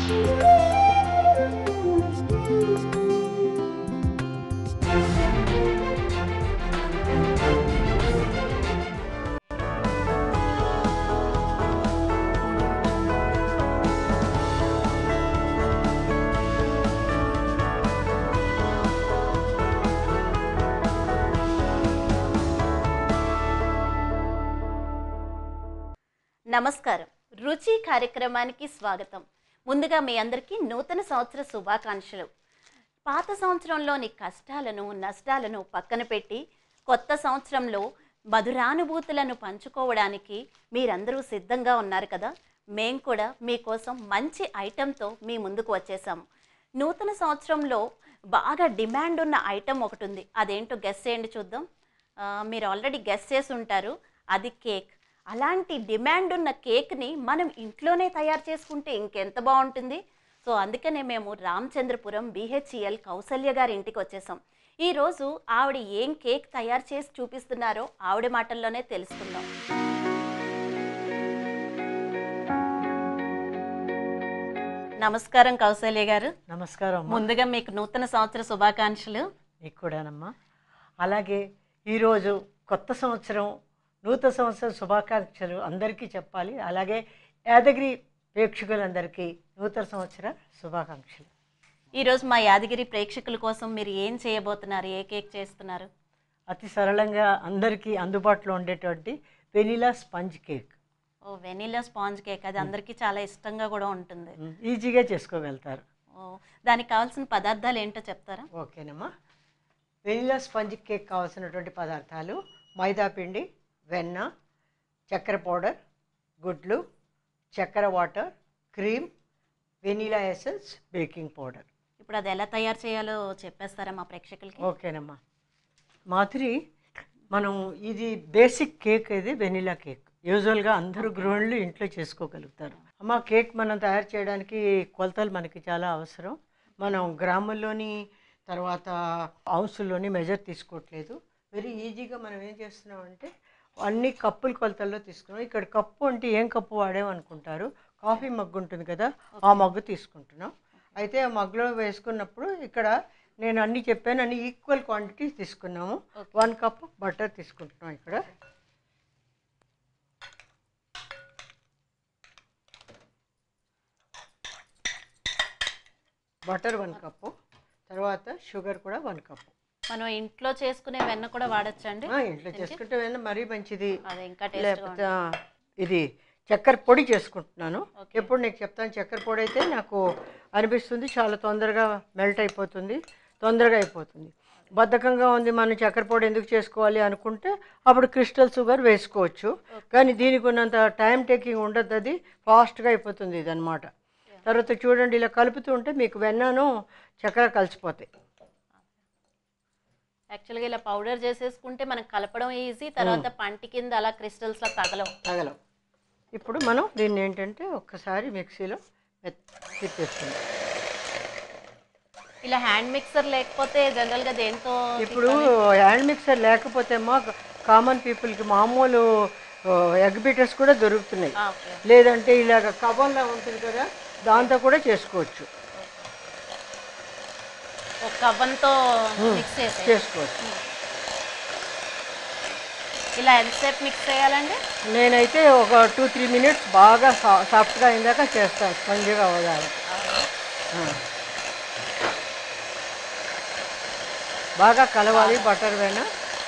నమస్కారం. రుచి కార్యక్రమానికి స్వాగతం. ముందుగా మీ అందరికీ నూతన సంవత్సర శుభాకాంక్షలు. పాత సంవత్సరంలోని కష్టాలను, నష్టాలను పక్కన పెట్టి కొత్త సంవత్సరంలో మధురానుభూతులను పంచుకోవడానికి మీరందరూ సిద్ధంగా ఉన్నారు కదా. మేం కూడా మీకోసం మంచి ఐటెంతో మీ ముందుకు వచ్చేసాము. నూతన సంవత్సరంలో బాగా డిమాండ్ ఉన్న ఐటెం ఒకటి ఉంది. అదేంటో గెస్ చేయండి చూద్దాం. మీరు ఆల్రెడీ గెస్ చేసి ఉంటారు, అది కేక్. అలాంటి డిమాండ్ ఉన్న కేక్ని మనం ఇంట్లోనే తయారు చేసుకుంటే ఇంకెంత బాగుంటుంది. సో అందుకనే మేము రామచంద్రపురం BHEL కౌసల్య గారి ఇంటికి వచ్చేసాం. ఈరోజు ఆవిడ ఏం కేక్ తయారు చేసి చూపిస్తున్నారో ఆవిడ మాటల్లోనే తెలుసుకుందాం. నమస్కారం కౌసల్య గారు. నమస్కారం. ముందుగా మీకు నూతన సంవత్సర శుభాకాంక్షలు. మీకు కూడానమ్మా. అలాగే ఈరోజు కొత్త సంవత్సరం, నూతన సంవత్సరం శుభాకాంక్షలు అందరికీ చెప్పాలి. అలాగే యాదగిరి ప్రేక్షకులందరికీ నూతన సంవత్సర శుభాకాంక్షలు. ఈరోజు మా యాదగిరి ప్రేక్షకుల కోసం మీరు ఏం చేయబోతున్నారు? ఏ కేక్ చేస్తున్నారు? అతి సరళంగా అందరికీ అందుబాటులో ఉండేటువంటి vanilla sponge cake. Oh, vanilla sponge cake. అది అందరికీ చాలా ఇష్టంగా కూడా ఉంటుంది. ఈజీగా చేసుకోగలుగుతారు. ఓ, దానికి కావాల్సిన పదార్థాలు ఏంటో చెప్తారా? ఓకేనమ్మా. వెనిలా స్పంజ్ కేక్ కావాల్సినటువంటి పదార్థాలు: మైదా పిండి, వెన్న, చక్కెర పౌడర్, గుడ్లు, చక్కెర water, cream, vanilla essence, baking powder. ఇప్పుడు అది ఎలా తయారు చేయాలో చెప్పేస్తారా మా ప్రేక్షకులకి? ఓకేనమ్మా. మాధురి, మనం ఇది బేసిక్ కేక్, ఇది వెనీలా కేక్. యూజువల్గా అందరూ గృహిణులు ఇంట్లో చేసుకోగలుగుతారు. అమ్మ, కేక్ మనం తయారు చేయడానికి కొలతలు మనకి చాలా అవసరం. మనం గ్రాముల్లోని, తర్వాత ఔన్సుల్లోని మెజర్ తీసుకోవట్లేదు. వెరీ ఈజీగా మనం ఏం చేస్తున్నామంటే అన్ని కప్పుల కొలతల్లో తీసుకున్నాం. ఇక్కడ కప్పు అంటే ఏం కప్పు వాడేమనుకుంటారు, కాఫీ మగ్గు ఉంటుంది కదా, ఆ మగ్గు తీసుకుంటున్నాం. అయితే ఆ మగ్గులో వేసుకున్నప్పుడు ఇక్కడ నేను అన్నీ చెప్పాను, అన్ని ఈక్వల్ క్వాంటిటీస్ తీసుకున్నాము. 1 కప్ బటర్ తీసుకుంటున్నాం. ఇక్కడ బటర్ 1 కప్పు, తర్వాత షుగర్ కూడా 1 కప్పు. మనం ఇంట్లో చేసుకునే వెన్న కూడా వాడచ్చండి? ఇంట్లో చేసుకుంటే వెన్న మరీ మంచిది. లేకపోతే ఇది చక్కెర పొడి చేసుకుంటున్నాను. ఎప్పుడు నీకు చెప్తాను, చక్కెర పొడి అయితే నాకు అనిపిస్తుంది చాలా తొందరగా మెల్ట్ అయిపోతుంది, తొందరగా అయిపోతుంది. బద్ధకంగా ఉంది, మనం చక్కెర పొడి ఎందుకు చేసుకోవాలి అనుకుంటే అప్పుడు క్రిస్టల్ షుగర్ వేసుకోవచ్చు. కానీ దీనికి ఉన్నంత టైం టేకింగ్ ఉండదు, అది ఫాస్ట్గా అయిపోతుంది ఇది అనమాట. తర్వాత చూడండి, ఇలా కలుపుతూ ఉంటే మీకు వెన్నను చక్కెర కలిసిపోతాయి. యాక్చువల్గా ఇలా పౌడర్ చేసేసుకుంటే మనకు కలపడం ఈజీ, తర్వాత పంటి కింద అలా క్రిస్టల్స్లో తగలవు. ఇప్పుడు మనం దీన్ని ఏంటంటే ఒక్కసారి మిక్సీలో తిప్పేస్తుంది. ఇలా హ్యాండ్ మిక్సర్ లేకపోతే జనరల్గా దేంతో? ఇప్పుడు హ్యాండ్ మిక్సర్ లేకపోతే మా కామన్ పీపుల్కి మామూలు ఎగ్ బీటర్స్ కూడా దొరుకుతున్నాయి. లేదంటే ఇలాగ కవర్లా ఉంటుంది కదా, దాంతో కూడా చేసుకోవచ్చు. ఒక కవ్వంతో మిక్స్ చేసుకోవచ్చు. ఇలా ఎంతసేపు మిక్స్ చేయాలండి? నేనైతే ఒక 2-3 మినిట్స్ బాగా సాఫ్ట్గా అయిందాక చేస్తాను, స్పంజిగా అవ్వాలి. బాగా కలవాలి బటర్ వెన్న.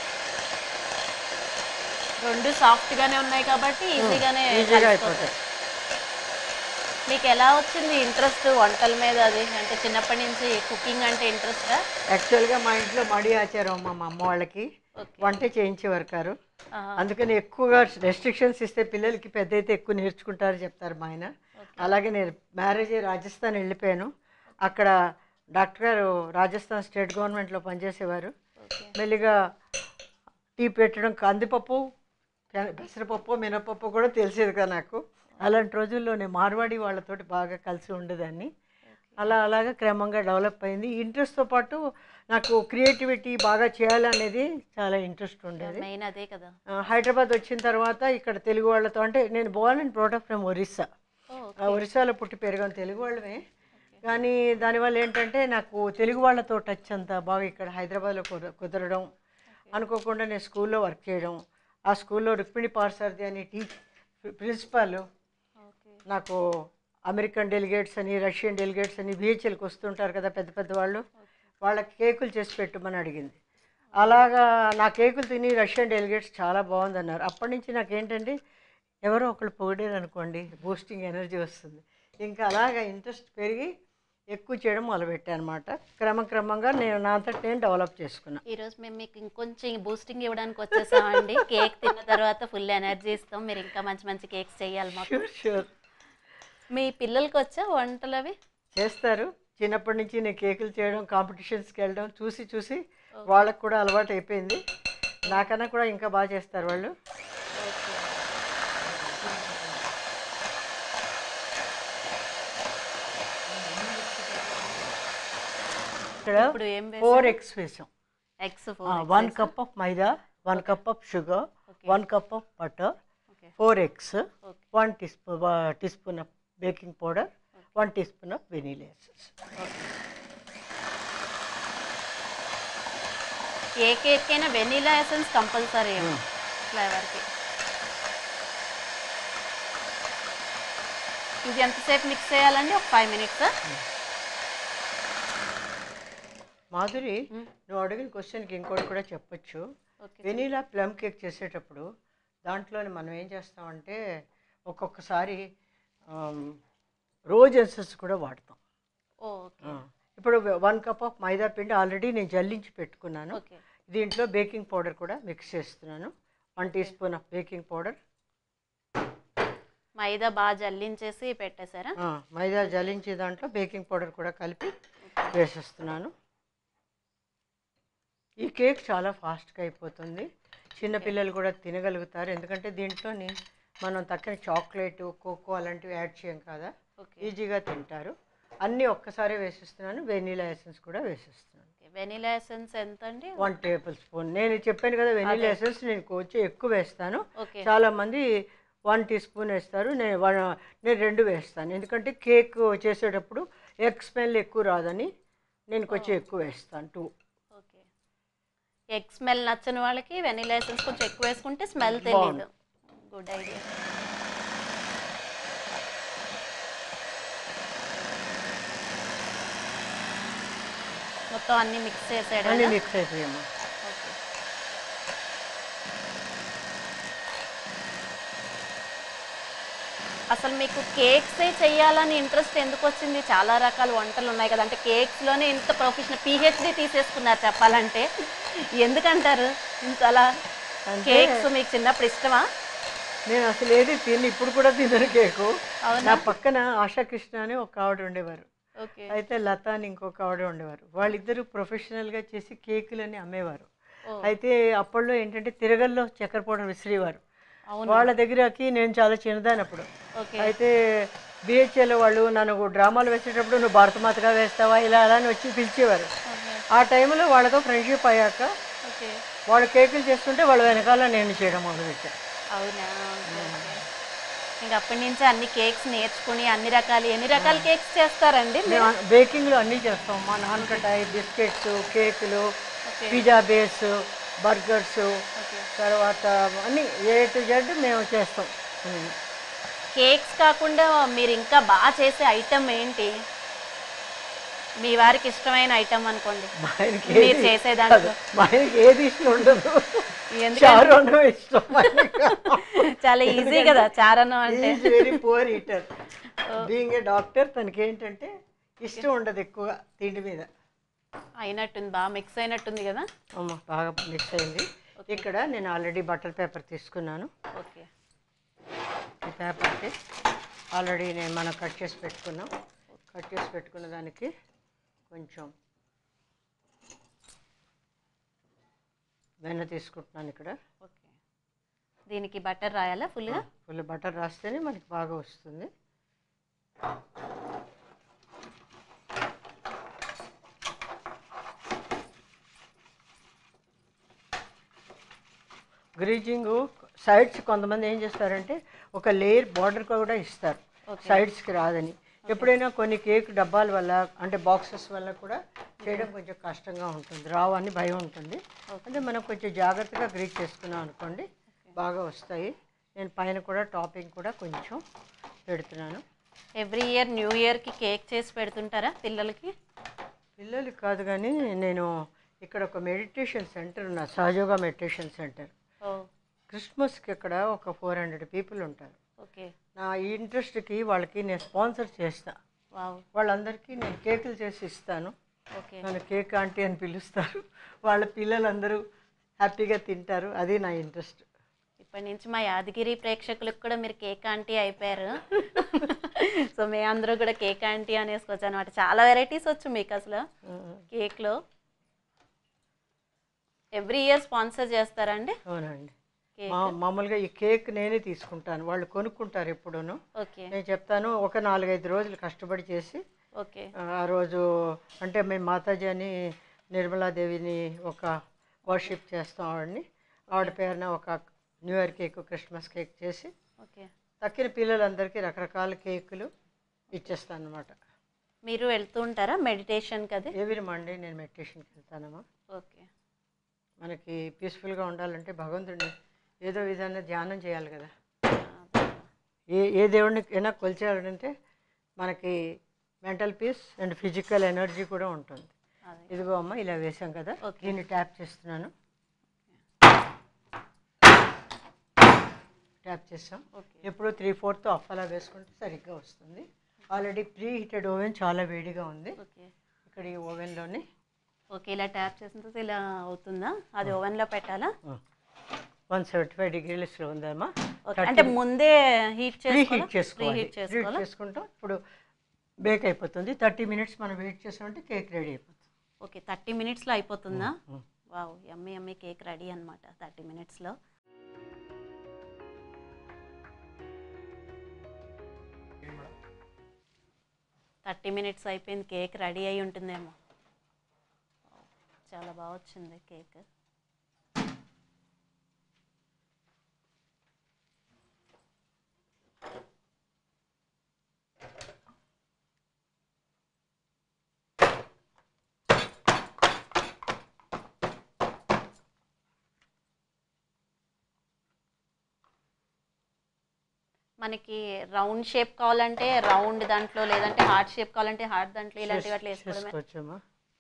రెండు సాఫ్ట్గానే ఉన్నాయి కాబట్టి ఈజీగా అయిపోతాయి. మీకు ఎలా వచ్చింది ఇంట్రెస్ట్ వంటల మీద? అది అంటే చిన్నప్పటి నుంచి కుకింగ్ అంటే ఇంట్రెస్టా? యాక్చువల్గా మా ఇంట్లో మడి ఆచారం, మా అమ్మ వాళ్ళకి వంట చేయించేవారు కారు. అందుకని ఎక్కువగా రెస్ట్రిక్షన్స్ ఇస్తే పిల్లలకి పెద్ద అయితే ఎక్కువ నేర్చుకుంటారు చెప్తారు మా ఆయన. అలాగే నేను మ్యారేజ్ రాజస్థాన్ వెళ్ళిపోయాను. అక్కడ డాక్టర్ గారు రాజస్థాన్ స్టేట్ గవర్నమెంట్లో పనిచేసేవారు. మెల్లిగా టీ పెట్టడం, కందిపప్పు, పెసరపప్పు, మినపప్పు కూడా తెలిసేది కదా నాకు. అలాంటి రోజుల్లో నేను మార్వాడి వాళ్ళతోటి బాగా కలిసి ఉండేదాన్ని. అలాగా క్రమంగా డెవలప్ అయింది. ఇంట్రెస్ట్తో పాటు నాకు క్రియేటివిటీ బాగా చేయాలనేది చాలా ఇంట్రెస్ట్ ఉండేది. మెయిన్ అదే కదా. హైదరాబాద్ వచ్చిన తర్వాత ఇక్కడ తెలుగు వాళ్ళతో, అంటే నేను born and brought up from Orissa. ఒరిస్సాలో పుట్టి పెరిగాం, తెలుగు వాళ్ళమే. కానీ దానివల్ల ఏంటంటే నాకు తెలుగు వాళ్ళతో టచ్ అంతా బాగా ఇక్కడ హైదరాబాద్లో కుదరడం, అనుకోకుండా నేను స్కూల్లో వర్క్ చేయడం. ఆ స్కూల్లో రుక్మిణి పార్సారథి అని ప్రిన్సిపాల్ నాకు అమెరికన్ డెలిగేట్స్ అని, రష్యన్ డెలిగేట్స్ అని బిహెచ్ఎల్కి వస్తుంటారు కదా పెద్ద పెద్ద వాళ్ళు, వాళ్ళకి కేకులు చేసి పెట్టమని అడిగింది. అలాగా నా కేకులు తిని రష్యన్ డెలిగేట్స్ చాలా బాగుందన్నారు. అప్పటి నుంచి నాకేంటంటే ఎవరో ఒకళ్ళు పొగిడారు అనుకోండి, బూస్టింగ్ ఎనర్జీ వస్తుంది. ఇంకా అలాగా ఇంట్రెస్ట్ పెరిగి ఎక్కువ చేయడం మొదలుపెట్టాను అనమాట. క్రమక్రమంగా నేను నా అంతటి నేను డెవలప్ చేసుకున్నాను. ఈరోజు మేము మీకు ఇంకొంచెం బూస్టింగ్ ఇవ్వడానికి వచ్చేసామండి. కేక్ తిన్న తర్వాత ఫుల్ ఎనర్జీ ఇస్తాం, మీరు ఇంకా మంచి మంచి కేక్స్ చేయాలి మాకు. షూర్. మీ పిల్లలకి వచ్చా వంటలు అవి చేస్తారు. చిన్నప్పటి నుంచి నేను కేకులు చేయడం, కాంపిటీషన్స్కి వెళ్ళడం చూసి చూసి వాళ్ళకు కూడా అలవాటు అయిపోయింది. నాకన్నా కూడా ఇంకా బాగా చేస్తారు వాళ్ళు. ఇక్కడ 4 eggs వేసాం. ఎగ్స్ 1 cup of మైదా, 1 cup of sugar, 1 cup of butter, 4 eggs, 1 teaspoon of baking powder, 1 teaspoon of vanilla essence. ఏ కేక్ అయినా వెనీలా ఎసెన్స్ కంపల్సరీ ఫ్లేవర్కి. ఇది ఎంతసేపు మిక్స్ చేయాలండి? ఒక 5 minutes. మాధురి, నువ్వు అడిగిన క్వశ్చన్కి ఇంకోటి కూడా చెప్పొచ్చు. వెనీలా ప్లమ్ కేక్ చేసేటప్పుడు దాంట్లోనే మనం ఏం చేస్తామంటే ఒక్కొక్కసారి రోజ్ ఎసెన్స్ కూడా వాడతాం. ఇప్పుడు 1 cup ఆఫ్ మైదా పిండి ఆల్రెడీ నేను జల్లించి పెట్టుకున్నాను. దీంట్లో బేకింగ్ పౌడర్ కూడా మిక్స్ చేస్తున్నాను. 1 teaspoon ఆఫ్ బేకింగ్ పౌడర్. మైదా బాగా జల్లించేసి పెట్టేశారా? మైదా జల్లించే దాంట్లో బేకింగ్ పౌడర్ కూడా కలిపి వేసేస్తున్నాను. ఈ కేక్ చాలా ఫాస్ట్గా అయిపోతుంది, చిన్నపిల్లలు కూడా తినగలుగుతారు. ఎందుకంటే దీంట్లోని మనం తక్కని చాక్లెట్, కోకో అలాంటివి యాడ్ చేయం కదా, ఈజీగా తింటారు. అన్నీ ఒక్కసారి వేసేస్తున్నాను. వెనీలా ఎసెన్స్ కూడా వేసేస్తున్నాను. వెనీలా ఎసెన్స్ ఎంత అండి? 1 tablespoon. నేను చెప్పాను కదా వెనీలా ఎసెన్స్ నేను కొంచెం ఎక్కువ వేస్తాను. చాలామంది 1 teaspoon వేస్తారు, నేను 2 వేస్తాను. ఎందుకంటే కేక్ చేసేటప్పుడు ఎగ్ స్మెల్ ఎక్కువ రాదని నేను కొంచెం ఎక్కువ వేస్తాను, 2. ఎగ్ స్మెల్ నచ్చని వాళ్ళకి వెనీలా ఎసెన్స్ కొంచెం ఎక్కువ వేసుకుంటే స్మెల్ తెలియదు. Good idea. మొత్తం అన్ని మిక్స్ చేసాడు? అన్ని మిక్స్ అయిపోయాము. అసలు మీకు కేక్సే చేయాలని ఇంట్రెస్ట్ ఎందుకు వచ్చింది? చాలా రకాల వంటలు ఉన్నాయి కదా, అంటే కేక్స్లోనే ఇంత ప్రొఫెషనల్ PhD తీసేసుకున్నారు చెప్పాలంటే. ఎందుకంటారు ఇంత అలా? కేక్స్ మీకు చిన్నప్పుడు ఇష్టమా? నేను అసలు ఏది ఇప్పుడు కూడా తినను కేకు. నా పక్కన ఆశాకృష్ణ అని ఒక ఆవిడ ఉండేవారు, అయితే లత అని ఇంకొక ఆవిడ ఉండేవారు. వాళ్ళిద్దరూ ప్రొఫెషనల్గా చేసి కేకులని అమ్మేవారు. అయితే అప్పట్లో ఏంటంటే తిరగల్లో చక్కెర పౌడర్ విసిరేవారు. వాళ్ళ దగ్గరకి నేను చాలా చిన్నదానప్పుడు. అయితే బిహెచ్ఎల్ వాళ్ళు నన్ను డ్రామాలు వేసేటప్పుడు నువ్వు భారతమాతగా వేస్తావా ఇలా అలా అని వచ్చి పిలిచేవారు. ఆ టైంలో వాళ్ళతో ఫ్రెండ్షిప్ అయ్యాక వాళ్ళు కేకులు చేస్తుంటే వాళ్ళ వెనకాల నేను చేయడం మొదలుపెట్టాను. అవునా? ఇంకా అప్పటి నుంచి అన్ని కేక్స్ నేర్చుకుని ఎన్ని రకాల కేక్స్ చేస్తారండి? బేకింగ్లో అన్నీ చేస్తాం. మా నాన్నకటాయి, బిస్కెట్స్, కేకులు, పిజ్జా బేస్, బర్గర్స్, తర్వాత అన్నీ A to Z మేము చేస్తాం. కేక్స్ కాకుండా మీరు ఇంకా బాగా చేసే ఐటమ్ ఏంటి? మీ వారికి ఇష్టమైన ఐటమ్ అనుకోండి మీరు చేసేదాంట్లో. మా ఆయనకి ఏది ఇష్టం ఉండదు, ఇష్టం. చాలా ఈజీ కదా చారన్నం అంటే. Very poor eater. Being a doctor తనకి ఏంటంటే ఇష్టం ఉండదు ఎక్కువ తిండి మీద. అయినట్టుంది, బాగా మిక్స్ అయినట్టుంది కదా. బాగా మిక్స్ అయింది. ఇక్కడ నేను ఆల్రెడీ బటర్ పేపర్ తీసుకున్నాను. ఓకే, ఈ పేపర్కి ఆల్రెడీ మనం కట్ చేసి పెట్టుకున్నాం. కట్ చేసి పెట్టుకున్న దానికి కొంచెం వెన్న తీసుకుంటున్నాను ఇక్కడ. ఓకే, దీనికి బటర్ రాయాలా? ఫుల్ బటర్ రాస్తేనే మనకి బాగా వస్తుంది. గ్రీజింగ్ సైడ్స్ కొంతమంది ఏం చేస్తారంటే ఒక లేయర్ బార్డర్ కూడా ఇస్తారు. సైడ్స్కి రాదని. ఎప్పుడైనా కొన్ని కేక్ డబ్బాల వల్ల అంటే బాక్సెస్ వల్ల కూడా చేయడం కొంచెం కష్టంగా ఉంటుంది, రావని భయం ఉంటుంది. అంటే మనం కొంచెం జాగ్రత్తగా గ్రీట్ చేసుకున్నాం అనుకోండి బాగా వస్తాయి. నేను పైన కూడా టాపింగ్ కూడా కొంచెం పెడుతున్నాను. ఎవ్రీ ఇయర్ న్యూ ఇయర్కి కేక్ చేసి పెడుతుంటారా పిల్లలకి? పిల్లలకి కాదు కానీ నేను ఇక్కడ ఒక మెడిటేషన్ సెంటర్ ఉన్న సహజోగా మెడిటేషన్ సెంటర్. క్రిస్మస్కి ఇక్కడ ఒక 400 పీపుల్ ఉంటారు. ఓకే. నా ఈ ఇంట్రెస్ట్కి వాళ్ళకి నేను స్పాన్సర్ చేస్తా. వాళ్ళందరికీ నేను కేకులు చేసి ఇస్తాను. నన్ను కేక్ ఆంటీ అని పిలుస్తారు. వాళ్ళ పిల్లలందరూ హ్యాపీగా తింటారు. అది నా ఇంట్రెస్ట్. ఇప్పటి నుంచి మా యాదగిరి ప్రేక్షకులకు కూడా మీరు కేక్ ఆంటీ అయిపోయారు. సో మీ అందరూ కూడా కేక్ ఆంటీ అనేసుకోవచ్చు అనమాట. చాలా వెరైటీస్ వచ్చు మీకు అసలు కేక్లో. ఎవ్రీ ఇయర్ స్పాన్సర్ చేస్తారండి? అవునండి. మామూలుగా ఈ కేక్ నేనే తీసుకుంటాను, వాళ్ళు కొనుక్కుంటారు ఎప్పుడూను. నేను చెప్తాను ఒక 4-5 రోజులు కష్టపడి చేసి ఆ రోజు అంటే మేము మాతాజీ అని నిర్మలాదేవిని ఒక వర్షిప్ చేస్తాం. ఆవిడ పేరున ఒక new year cake, Christmas cake చేసి తక్కిన పిల్లలందరికీ రకరకాల కేకులు ఇచ్చేస్తాను అనమాట. మీరు వెళ్తూ ఉంటారా మెడిటేషన్కి? అది ఎవ్రీ మండే నేను మెడిటేషన్కి వెళ్తానమ్మా. ఓకే. మనకి పీస్ఫుల్గా ఉండాలంటే భగవంతుడిని ఏదో విధంగా ధ్యానం చేయాలి కదా. ఏ దేవుడిని అయినా కొలిచేయాలంటే మనకి mental peace and physical energy కూడా ఉంటుంది. ఇదిగో అమ్మ ఇలా వేసాం కదా, దీన్ని ట్యాప్ చేస్తున్నాను. ట్యాప్ చేసాం. ఎప్పుడు 3/4 ఆఫ్ అలా వేసుకుంటే సరిగ్గా వస్తుంది. ఆల్రెడీ ప్రీ హీటెడ్ ఓవెన్ చాలా వేడిగా ఉంది. ఇక్కడ ఈ ఓవెన్లోనే ఇలా ట్యాప్ చేసిన తర్వాత ఇలా అవుతుందా? అది ఓవెన్లో పెట్టాలా? 175 degreesలో ఉందమ్మా. అంటే ముందే హీట్ చేసుకుంటాం. ఇప్పుడు బేక్ అయిపోతుంది. 30 minutes మనం వెయిట్ చేసామంటే కేక్ రెడీ అయిపోతుంది. ఓకే. 30 minutesలో అయిపోతుందా? Wow, yummy yummy cake ready అనమాట 30 minutesలో. థర్టీ మినిట్స్ అయిపోయింది, కేక్ రెడీ అయి ఉంటుందేమో. చాలా బాగా వచ్చింది కేక్. మనకి రౌండ్ షేప్ కావాలంటే రౌండ్ దాంట్లో, లేదంటే హార్ట్ షేప్ కావాలంటే హార్ట్ దాంట్లో, ఇలాంటివి అట్లా వేసుకోవడమే.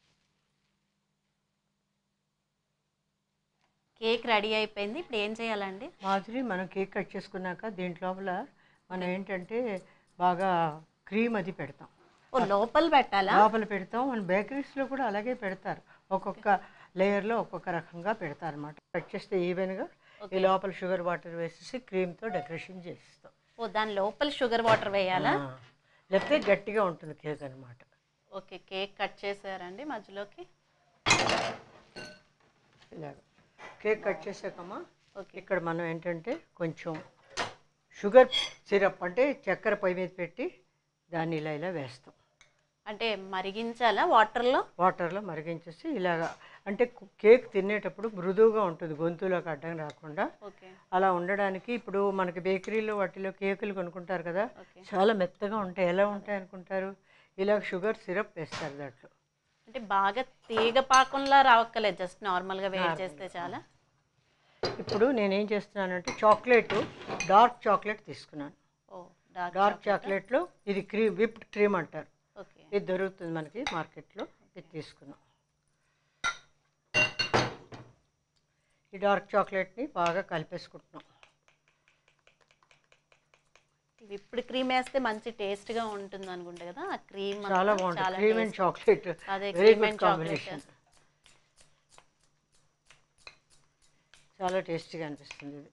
కేక్ రెడీ అయిపోయింది. ఇప్పుడు ఏం చేయాలండి? మాధురి, మనం కేక్ కట్ చేసుకున్నాక దీంట్లో మనం ఏంటంటే బాగా క్రీమ్ అది పెడతాం. లోపల పెట్టాలా? లోపల పెడతాం. మన బేకరీస్లో కూడా అలాగే పెడతారు. ఒక్కొక్క లేయర్లో ఒక్కొక్క రకంగా పెడతారు అనమాట. కట్ చేస్తే ఈవెన్గా ఈ లోపల షుగర్ వాటర్ వేసేసి క్రీమ్తో డెకరేషన్ చేస్తాం. దాని లోపల షుగర్ వాటర్ వేయాలా? లేకపోతే గట్టిగా ఉంటుంది కేక్ అనమాట. ఓకే. కేక్ కట్ చేసారండి మధ్యలోకి. ఇలాగ కేక్ కట్ చేసాకమ్మా ఇక్కడ మనం ఏంటంటే కొంచెం షుగర్ సిరప్ అంటే చక్కెర పొయ్యి మీద పెట్టి దాన్ని ఇలా ఇలా వేస్తాం. అంటే మరిగించాలా వాటర్లో? వాటర్లో మరిగించేసి ఇలాగా అంటే కేక్ తినేటప్పుడు మృదువుగా ఉంటుంది, గొంతులోకి అడ్డం రాకుండా. అలా ఉండడానికి ఇప్పుడు మనకి బేకరీలో వాటిలో కేకులు కొనుక్కుంటారు కదా, చాలా మెత్తగా ఉంటాయి. ఎలా ఉంటాయి అనుకుంటారు? ఇలా షుగర్ సిరప్ వేస్తారు దాంట్లో. అంటే బాగా తీగ పాకంలా రావక్కలేదు, జస్ట్ నార్మల్గా వేడి చేస్తే చాలా. ఇప్పుడు నేనేం చేస్తున్నానంటే డార్క్ చాక్లెట్ తీసుకున్నాను. డార్క్ చాక్లెట్లో ఇది క్రీమ్, విప్డ్ క్రీమ్ అంటారు. ఇది దొరుకుతుంది మనకి మార్కెట్లో. ఇది తీసుకున్నాం. ఈ డార్క్ చాక్లెట్ని బాగా కలిపేసుకుంటున్నాం. విప్డ్ క్రీమ్ వేస్తే మంచి టేస్ట్గా ఉంటుంది అనుకుంటా కదా. ఆ క్రీమ్ చాలా బాగుంటుంది. Cream and chocolate very good combination. చాలా టేస్టీగా అనిపిస్తుంది ఇది.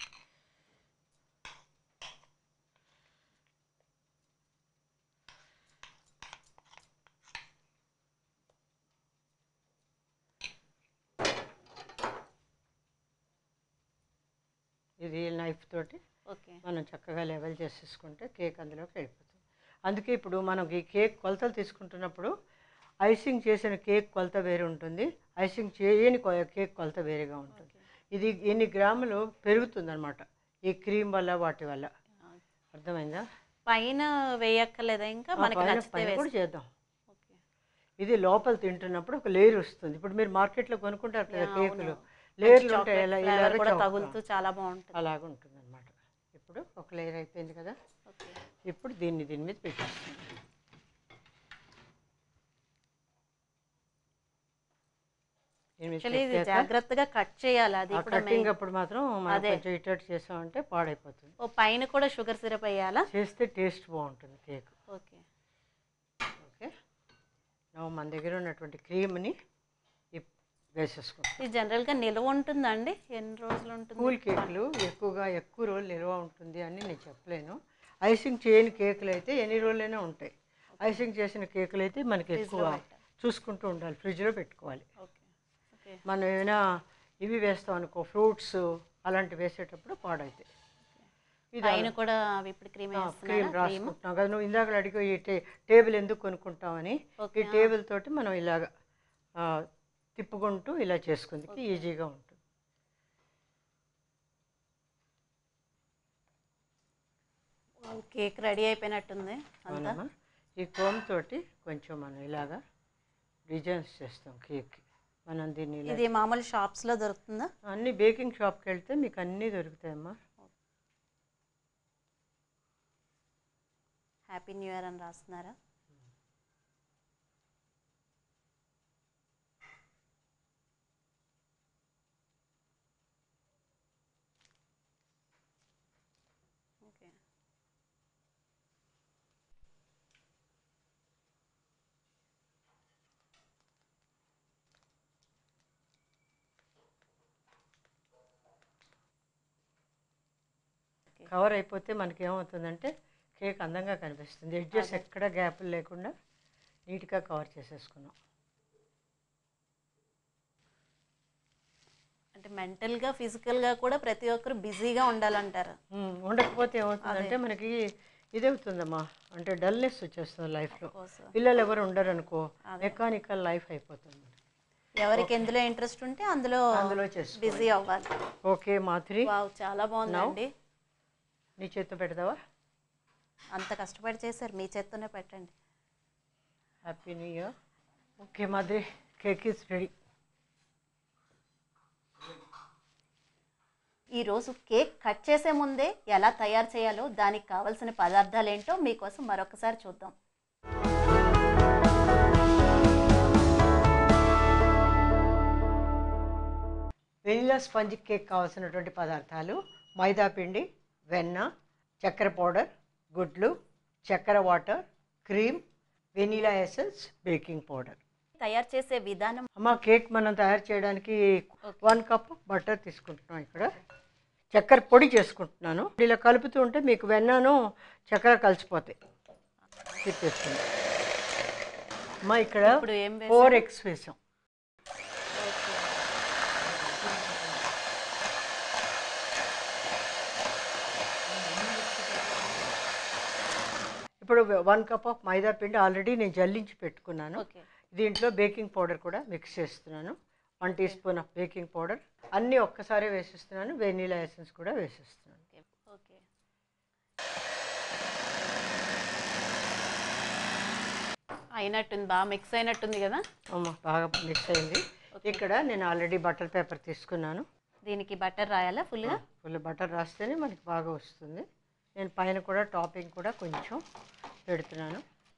ఇది నైఫ్ తోటి మనం చక్కగా లెవెల్ చేసేసుకుంటే కేక్ అందులోకి వెళ్ళిపోతుంది. అందుకే ఇప్పుడు మనం ఈ కేక్ కొలతలు తీసుకుంటున్నప్పుడు ఐసింగ్ చేసిన కేక్ కొలత వేరే ఉంటుంది, ఐసింగ్ చేయని కేక్ కొలత వేరేగా ఉంటుంది. ఇది ఎన్ని గ్రాములు పెరుగుతుంది అనమాట ఈ క్రీమ్ వల్ల వాటి వల్ల. అర్థమైందా? పైన వేయక్కర్లేదా ఇంకా మనకి నచ్చితే పైన కూడా వేసి చేద్దాం. ఓకే. ఇది లోపల తింటున్నప్పుడు ఒక లేయర్ వస్తుంది. ఇప్పుడు మీరు మార్కెట్లో కొనుక్కుంటారు కదా అవును. కేకులు, మంచి లేయర్లు ఉంటాయి. చాక్లెట్ ఇలా ఫ్లేవర్ ఇలాగ కూడా తగులుతూ చాలా బాగుంటుంది. అలాగుంటుందన్నమాట. ఇప్పుడు ఒక లేయర్ అయిపోయింది కదా. ఓకే. ఇప్పుడు దీని మీద పెట్టేస్తాం. యాక్చువల్లీ ఇది జాగ్రత్తగా కట్ చేయాలి, అది కూడా కటింగ్ అప్పుడు మాత్రం మనం కొంచెం ఇటు చేసామంటే పాడైపోతుంది. ఓ పైన కూడా షుగర్ సిరప్ వేయాలా? చేస్తే టేస్ట్ బాగుంటుంది కేక్. ఓకే. ఓకే, మన దగ్గర ఉన్నటువంటి క్రీమ్ని వేసేసుకుంటాం. ఇది జనరల్గా నిల్వ ఉంటుందండి? ఎన్ని రోజులు ఉంటుంది? కూల్ కేకులు ఎక్కువ రోజులు నిల్వ ఉంటుంది అని నేను చెప్పలేను. ఐసింగ్ చేయని కేకులు అయితే ఎన్ని రోజులైనా ఉంటాయి. ఐసింగ్ చేసిన కేకులు అయితే మనకి ఎక్కువ చూసుకుంటూ ఉండాలి, ఫ్రిడ్జ్లో పెట్టుకోవాలి. మనం ఏమైనా ఇవి వేస్తాం అనుకో, ఫ్రూట్స్ అలాంటివి వేసేటప్పుడు పాడైతాయి. పైన కూడా విప్డ్ క్రీమ్ రాసుకుంటున్నాం కదా. నువ్వు ఇందాక అడిగి ఈ టేబుల్ ఎందుకు కొనుక్కుంటామని. ఈ టేబుల్ తోటి మనం ఇలాగ తిప్పుకుంటూ ఇలా చేసుకుందికి ఈజీగా ఉంటుంది. కేక్ రెడీ అయిపోయినట్టుంది. ఈ కోమ్ తోటి కొంచెం మనం ఇలాగా డిజైన్స్ చేస్తాం కేక్. మనం దీన్ని ఇది మామూలు షాప్స్లో దొరుకుతుందా? అన్ని బేకింగ్ షాప్కి వెళ్తే మీకు అన్నీ దొరుకుతాయమ్మా. హ్యాపీ న్యూ ఇయర్ అని రాస్తున్నారా? ఓకే. కవర్ అయిపోతే మనకి ఏమవుతుందంటే కేక్ అందంగా కనిపిస్తుంది. ఎడ్జెస్ ఎక్కడ గ్యాప్లు లేకుండా నీట్గా కవర్ చేసేసుకున్నాం. అంటే మెంటల్గా ఫిజికల్గా కూడా ప్రతి ఒక్కరు బిజీగా ఉండాలంటారు. ఉండకపోతే ఏమవుతుందంటే మనకి ఇది అవుతుందమ్మా, అంటే డల్నెస్ వచ్చేస్తుంది లైఫ్లో. పిల్లలు ఎవరు ఉండరు అనుకో, మెకానికల్ లైఫ్ అయిపోతుంది. ఎవరికి ఎందులో ఇంట్రెస్ట్ ఉంటే అందులో బిజీ అవ్వాలి. ఓకే మాధురి, చాలా బాగుందండి. నీ చేత్తో పెడతావా? అంత కష్టపడి చేశారు, మీ చేత్తోనే పెట్టండి. Happy new year. Okay Madhuri, cake is ready. ఈరోజు కేక్ కట్ చేసే ముందే ఎలా తయారు చేయాలో, దానికి కావాల్సిన పదార్థాలు ఏంటో మీకోసం మరొకసారి చూద్దాం. వెనిలా స్పంజ్ కేక్ కావాల్సినటువంటి పదార్థాలు: మైదా పిండి, వెన్న, చక్కెర పౌడర్, గుడ్లు, చక్కెర water, cream, vanilla essence, baking powder. తయారు చేసే విధానం అమ్మ, కేక్ మనం తయారు చేయడానికి 1 కప్ బటర్ తీసుకుంటున్నాం. ఇక్కడ చక్కెర పొడి చేసుకుంటున్నాను. ఇలా కలుపుతూ ఉంటే మీకు వెన్నను చక్కెర కలిసిపోతాయి. తిప్పేస్తుంది అమ్మ. ఇక్కడ 4 eggs వేసాం. ఇప్పుడు 1 కప్ ఆఫ్ మైదా పిండి ఆల్రెడీ నేను జల్లించి పెట్టుకున్నాను. దీంట్లో బేకింగ్ పౌడర్ కూడా మిక్స్ చేస్తున్నాను. 1 teaspoon of baking powder. అన్నీ ఒక్కసారి వేసేస్తున్నాను. వెనిలా ఎసెన్స్ కూడా వేసేస్తున్నాను. ఓకే. అయినట్టుంది, బాగా మిక్స్ అయినట్టుంది కదా అమ్మ. బాగా మిక్స్ అయింది. ఇక్కడ నేను ఆల్రెడీ బటర్ పేపర్ తీసుకున్నాను. దీనికి బటర్ రాయాలా? ఫుల్ బటర్ రాస్తేనే మనకి బాగా వస్తుంది. నేను పైన కూడా టాపింగ్ కూడా కొంచెం పెడుతున్నాను.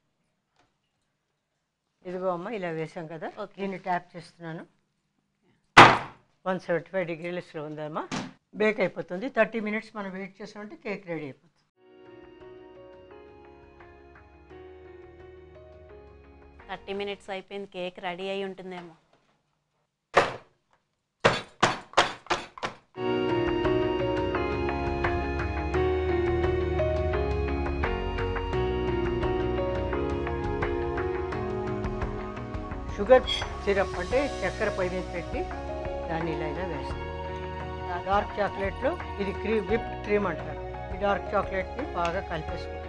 ఇదిగో అమ్మ, ఇలా వేసాం కదా. దీన్ని ట్యాప్ చేస్తున్నాను. 175 degreesలో ఉందమ్మా. బేక్ అయిపోతుంది. 30 minutes మనం వెయిట్ చేసామంటే కేక్ రెడీ అయిపోతుంది. 30 minutes అయిపోయింది. కేక్ రెడీ అయి ఉంటుందేమో. షుగర్ సిరప్ అంటే చక్కెర పై మీద పెట్టి దాన్ని ఇలా వేస్తాం. డార్క్ చాక్లెట్లో ఇది విప్డ్ క్రీమ్ అంటారు. ఈ డార్క్ చాక్లెట్ని బాగా కలిపేసుకుంటాం.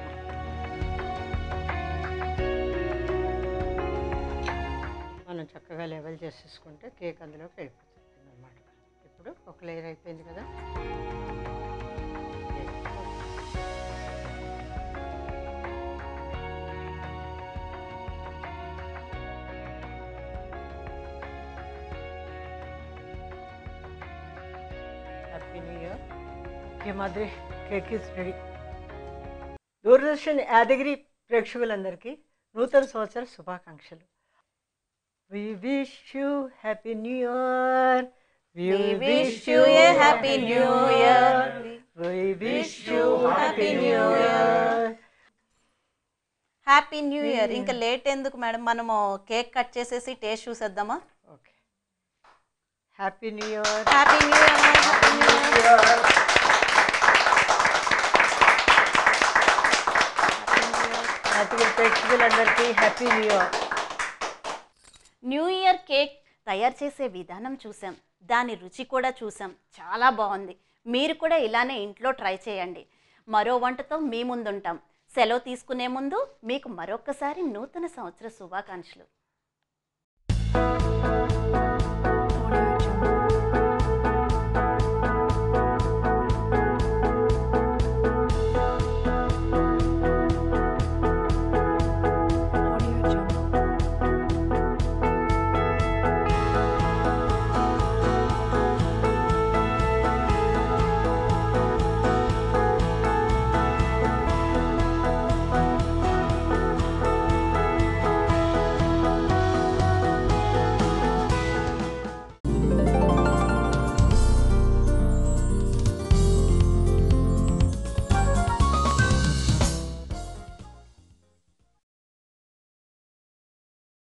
మనం చక్కగా లెవెల్ చేసేసుకుంటే కేక్ అందులోకి వెళ్ళిపోతుంది అన్నమాట. ఇప్పుడు ఒక లేయర్ అయిపోయింది కదా. Okay Madhuri, cake is ready. Doordarshan Yadagiri ప్రేక్షకులందరికీ నూతన సంవత్సర శుభాకాంక్షలు. We wish you happy new year. We wish you a happy new year. We wish you happy new year. Happy new year. ఇంకా లేట్ ఎందుకు మేడం, మనము కేక్ కట్ చేసేసి టేస్ట్ చూసేద్దామా? Okay, happy new year. Happy new year. Happy new year. Yadagiri ప్రేక్షకులందరికీ happy new year. New year cake తయారు చేసే విధానం చూసాం, దాని రుచి కూడా చూసాం, చాలా బాగుంది. మీరు కూడా ఇలానే ఇంట్లో ట్రై చేయండి. మరో వంటతో మీ ముందుంటాం. సెలవు తీసుకునే ముందు మీకు మరొక్కసారి నూతన సంవత్సర శుభాకాంక్షలు.